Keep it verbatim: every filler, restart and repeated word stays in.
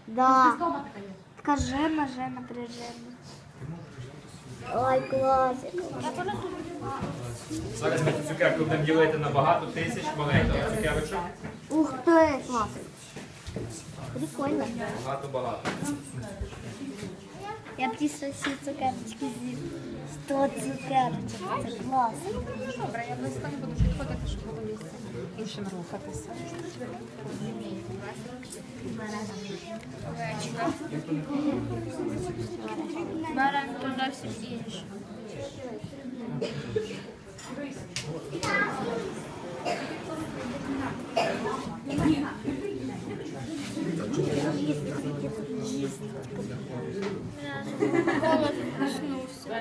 Да. Така жена, жена, прижена. Ой, класик. Зараз ми цю цукерку будемо ділити на багато тисяч маленьких цукерочок. Ух ти, класик. Прикольно. Багато-багато. Я б ті всі цукерочки з'їв. Сто цукерочок, це класно. Добре, я близько не буду підходити, щоб було місце іншим рухатися. Баран то зовсім інше. Голос проснувся.